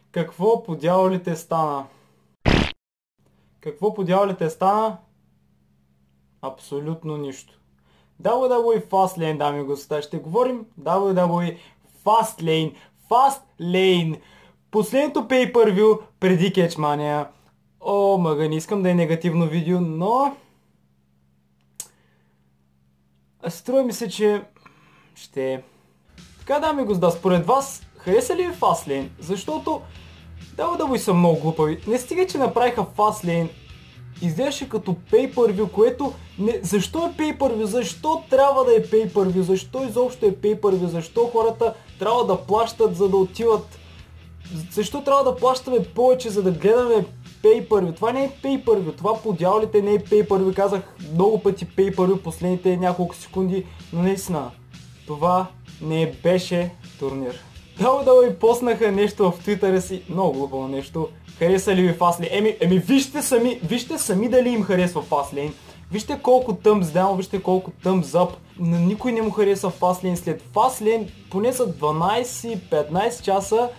Какво по дяволите стана? Какво по дяволите стана? Абсолютно нищо. WWE Fastlane, дами и господа, ще говорим WWE Fastlane. Fastlane! Последното pay-per-view преди Catchmania. О, мъга, не искам да е негативно видео, но... Струва ми се, че... ще е. Така, дами и господа, според вас, хареса ли ви Fastlane? Защото WWE са много глупави. Не стига, че направиха Fastlane, изглеждаше като pay-per-view, което... Защо е pay-per-view? Защо трябва да е pay-per-view? Защо изобщо е pay-per-view? Защо хората трябва да плащат, за да отиват... Защо трябва да плащаме повече, за да гледаме pay-per-view? Това не е pay-per-view, това по дяволите не е pay-per-view. Казах много пъти pay-per-view последните няколко секунди, но наистина, това не беше турнир. WWE поснаха нещо в твитъра си, много глупаво нещо. Хареса ли ви Fastlane? Вижте сами дали им харесва Fastlane. Вижте колко thumbs down, вижте колко thumbs up. На никой не му хареса Fastlane. След Fastlane поне за 12-15 часа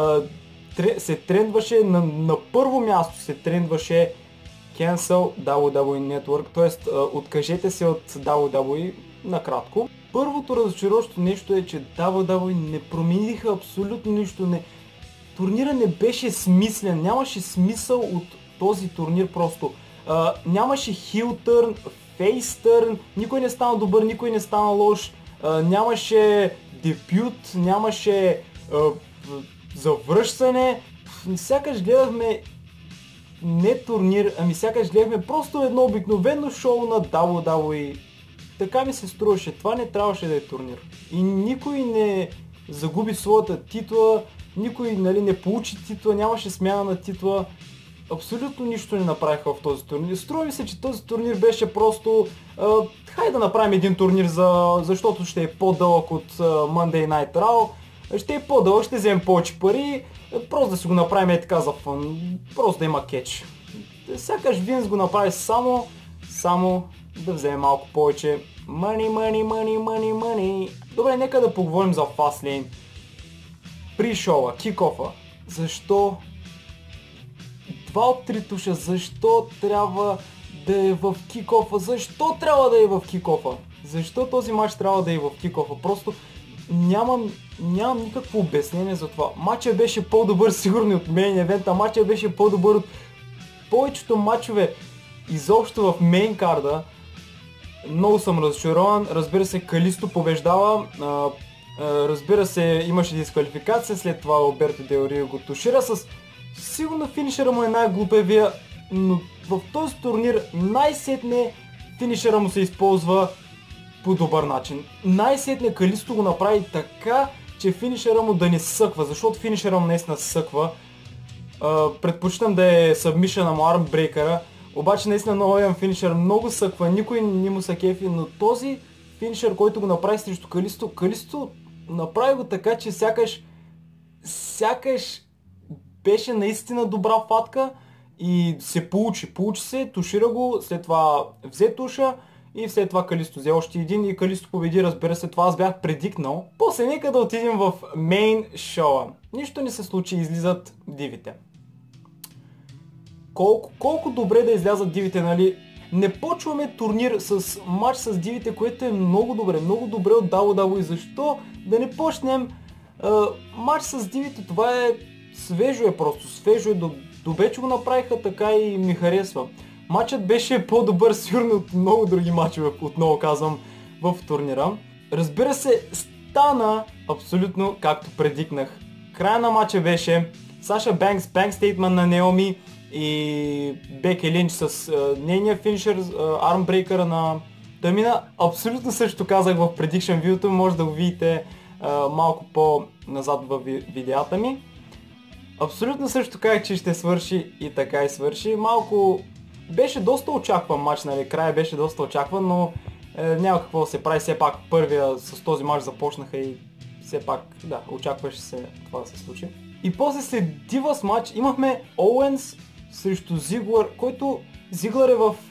се трендваше на първо място се трендваше Cancel WWE Network, т.е. откажете се от WWE накратко. Първото разочароващо нещо е, че WWE не промениха абсолютно нищо. Турнира не беше смислен, нямаше смисъл от този турнир просто. Нямаше heel turn, face turn, никой не стана добър, никой не стана лош, нямаше дебют, нямаше завръщане. Сякаш гледахме не турнир, ами сякаш гледахме просто едно обикновено шоу на WWE. Така ми се струваше, това не трябваше да е турнир. И никой не загуби своята титла, никой не получи титла, нямаше смяна на титла. Абсолютно нищо не направиха в този турнир. Струва ми се, че този турнир беше просто... хайде да направим един турнир, защото ще е по-дълъг от Monday Night Raw. Ще е по-дълъг, ще вземем повече пари. Просто да си го направим е така за фън. Просто да има кетч. Сякаш Винс го направи само да вземе малко повече money. Добре, нека да поговорим за Fastlane. При шоуа, кик-офа. Защо 2 от 3 туша? Защо трябва да е в кик-офа? Защо трябва да е в кик-офа? Защо този матч трябва да е в кик-офа? Просто нямам никакво обяснение за това. Матчът беше по-добър сигурно от мейн евента, матчът беше по-добър от повечето матчове изобщо в мейн карда. Много съм разочарован. Разбира се, Калисто побеждава. Разбира се, имаше дисквалификация, след това Алберто Дел Рио го тушира с... Сигурно финишера му е най-глупевия, но в този турнир най-сетне финишера му се използва по добър начин. Най-сетне Калисто го направи така, че финишера му да не съква, защото финишера му наистина съква. Предпочитам да е събмишъна му армбрейкъра, обаче наистина новия финишер много съква, никой не му са кефи, но този финишер, който го направи срещу Калисто направи го така, че сякаш беше наистина добра фатка и се получи се, тушира го, след това взе туша и след това Калисто взе още един и Калисто победи, разбира се, това аз бях предикнал. После нека да отидем в мейн шоуа. Нищо не се случи, излизат дивите. Колко добре да излязат дивите, нали? Не почваме турнир с матч с дивите, което е много добре от WWE. Защо да не почнем матч с дивите? Това е свежо, добре, че го направиха така и ми харесва. Матчът беше по-добър сигурно от много други матчове, отново казвам, в турнира. Разбира се, стана абсолютно както предикнах. Края на матча беше Саша Банкс, банкстейтмент на Неоми и Беки Линч с нейния финишър, армбрейкъра на Тамина. Абсолютно също казах в предикшън видеото, може да го видите малко по-назад в видеята ми. Абсолютно също казах, че ще свърши и така и свърши. Малко беше доста очакван матч, нали, края беше доста очакван, но няма какво да се прави, все пак първия с този матч започнаха и все пак, да, очакваше се това да се случи. И после след Дивас матч имахме Оуенс срещу Зиглър, който Зиглър е в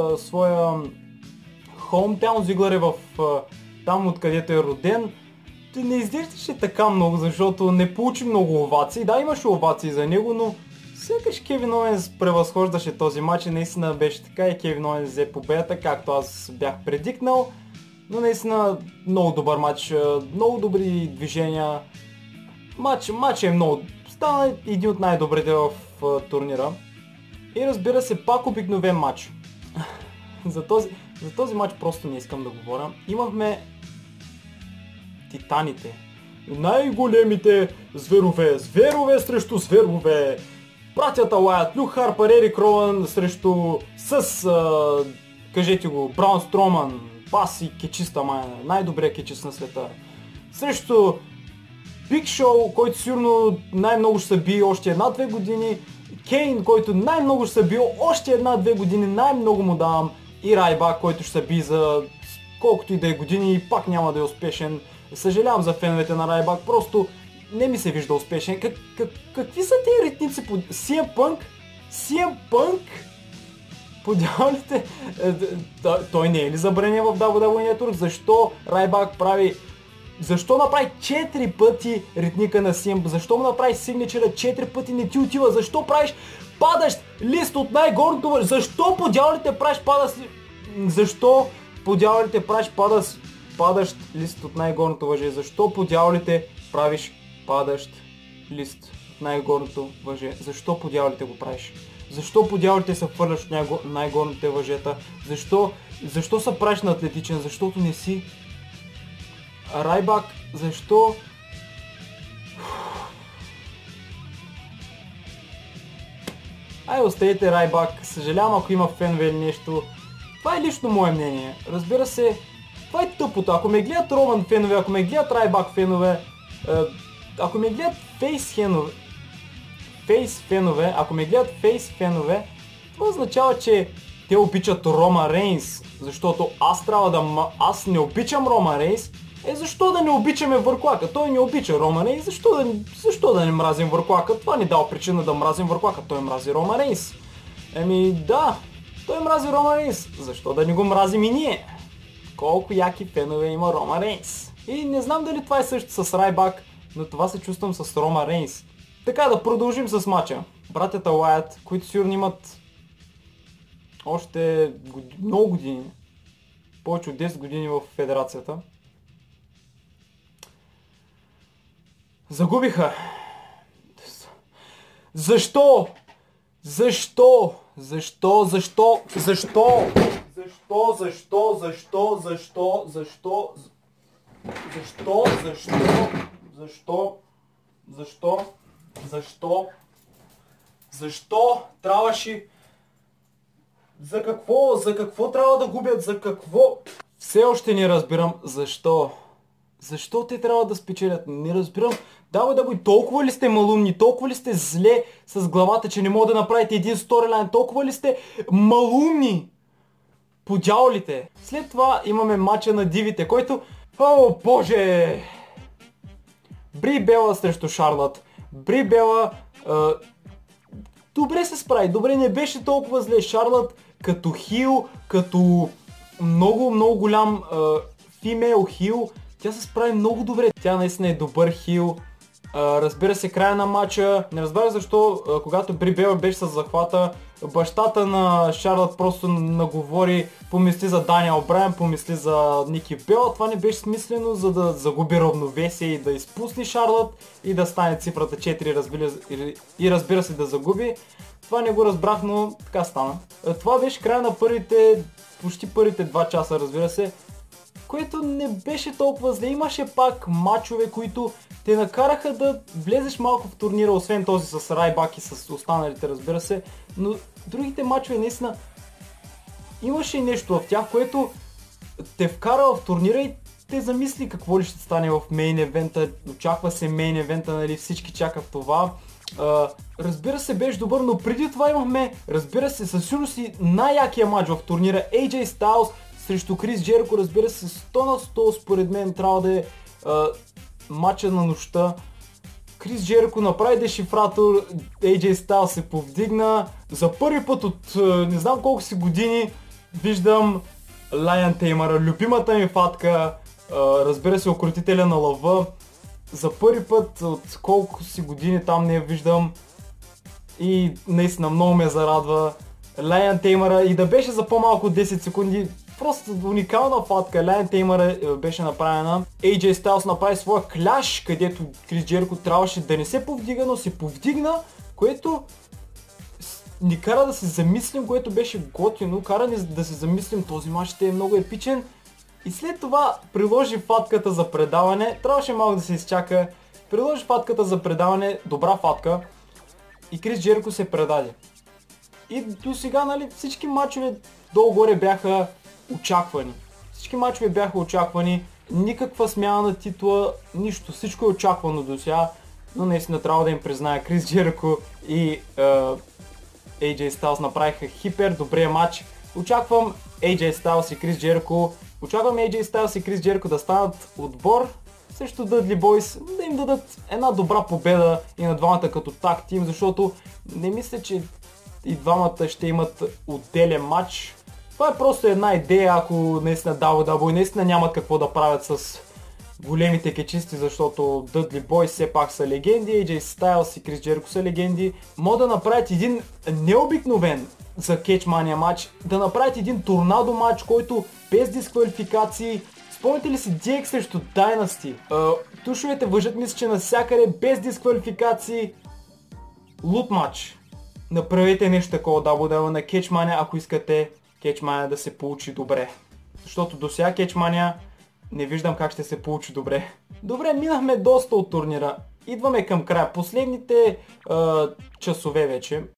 своя хоумтаун, Зиглър е в там откъдето е роден. не изглеждаше така много, защото не получи много овации. Да, имаше овации за него, но сякаш Кевин Оуенс превъзхождаше този матч и наистина беше така и Кевин Оуенс взе победата, както аз бях предикнал. Но наистина много добър матч, много добри движения. Матч е много... Стана един от най-добрите в турнира. И разбира се, пак обикновен матч. За този матч просто не искам да говоря. Имахме титаните. Най-големите зверове. Зверове срещу зверове. Братята Уайт, Люк Харпър, Ерик Роуън срещу кажете го, Браун Строман. Бас и кечиста майна. Най-добрият кечист на света. Срещу Биг Шоу, който сигурно най-много ще се бие още 1-2 години. Кейн, който най-много ще се бие още 1-2 години. Най-много му давам. И Райбак, който ще се бие за колкото и да е години и пак няма да е успешен. Съжалявам за феновете на Райбак, просто не ми се вижда успешен. Какви са тези ритници по... CM Punk? Подявалите... Той не е ли забранен в WWE Network? Защо Райбак прави... Защо направи 4 пъти ритника на CM? Защо му направи сигничера 4 пъти не ти отива? Защо правиш падащ лист от най-горното въже? Защо по дяволите правиш Защо по дяволите правиш падащ лист от най-горното въже? Защо по дяволите правиш падащ лист от най-горното въже? Защо по дяволите го правиш? Защо по дяволите се хвърляш от най-горните въжета? Защо се правиш на атлетичен? Защото не си. Райбак, защо? Оставете Райбак, съжалявам ако има фенове или нещо. Това е лично мое мнение. Разбира се, това е тъпото. Ако ме гледат Роман фенове, ако ме гледат Райбак фенове, ако ме гледат фейс фенове, това означава, че те обичат Рома Рейнс, защото аз не обичам Рома Рейнс. Защо да не обичаме Върклака? Той не обича Рома Рейнс, защо да не мразим Върклака? Това ни дава причина да мразим Върклака, той мрази Рома Рейнс. Да, той мрази Рома Рейнс, защо да не го мразим и ние? Колко яки фенове има Рома Рейнс. И не знам дали това е също с Райбак, но това се чувствам с Рома Рейнс. Така, да продължим с матча. Братята Уайт, които сигурно имат още много години, повече от 10 години в федерацията, загубиха. Защо? Защо трябваше? За какво трябва да губят? За какво? Все още не разбирам защо. Защо те трябва да спечелят? Не разбирам. Да бой, толкова ли сте малумни, толкова ли сте зле с главата, че не мога да направите един сторилайн, толкова ли сте малумни? По дяволите. След това имаме матча на дивите, който... О, боже! Бри Бела срещу Шарлот. Бри Бела... добре се справи, добре, не беше толкова зле. Шарлот като хил, като много голям фимейл хил, тя се справи много добре. Тя наистина е добър хил. Разбира се, края на матча, не разбрах защо, когато Бри Бела беше с захвата, бащата на Шарлот просто наговори, помисли за Даниел Брайан, помисли за Ники Бела. Това не беше смислено, за да загуби равновесие и да изпусне Шарлот и да стане цифрата 4 и разбира се да загуби. Това не го разбрах, но така стана. Това беше края на почти първите 2 часа, разбира се, което не беше толкова зле. Имаше пак матчове, които те накараха да влезеш малко в турнира, освен този с Райбак и с останалите, разбира се. Но другите матчове наистина имаше нещо в тях, което те вкара в турнира и те замисли какво ли ще стане в мейн евента. Очаква се мейн евента, нали, всички чакат това. Разбира се, беше добър, но преди това имахме, разбира се, със сигурност и най-якия матч в турнира. AJ Styles срещу Крис Джерико, разбира се, 100 на 100 според мен трябва да е матча на нощта. Крис Джерико направи дешифратор, AJ Styles се повдигна. За първи път от не знам колко си години виждам Лайън Теймъра, любимата ми фатка, Разбира се, укротителя на лъва. За първи път от колко си години там не я виждам. И наистина много ме зарадва. Lion Tamer и да беше за по-малко от 10 секунди. Просто уникална фатка. Lion Tamer беше направена. AJ Styles направи своя кляш, където Крис Джерико трябваше да не се повдига, но се повдигна, което ни кара да се замислим, което беше готино. Кара ни да се замислим, този мач ще е много епичен. И след това приложи фатката за предаване. Трябваше малко да се изчака. Приложи фатката за предаване, добра фатка. И Крис Джерико се предаде. И до сега, нали, всички мачове долу-горе бяха очаквани. Всички мачове бяха очаквани. Никаква смяна на титла, нищо. Всичко е очаквано до сега. Но наистина трябва да им призная, Крис Джерико и AJ Styles направиха хипер добрия матч. Очаквам AJ Styles и Крис Джерико. Очаквам AJ Styles и Крис Джерико да станат отбор срещу Dudley Boys, да им дадат една добра победа и на двамата като таг тим, защото не мисля, че и двамата ще имат отделен матч. Това е просто една идея, ако наистина WWE наистина нямат какво да правят с големите кечисти, защото Dudley Boys все пак са легенди, AJ Styles и Крис Джерико са легенди. Могат да направят един необикновен за Catchmania матч, да направят един торнадо матч, който без дисквалификации. Спомните ли си DX срещу Dynasty? Тушовете въжат, мисля, че навсякъде без дисквалификации. Лут матч. Направете нещо такова WWE на Catchmania, ако искате Catchmania да се получи добре. Защото до сега Catchmania не виждам как ще се получи добре. Добре, минахме доста от турнира. Идваме към края. Последните часове вече.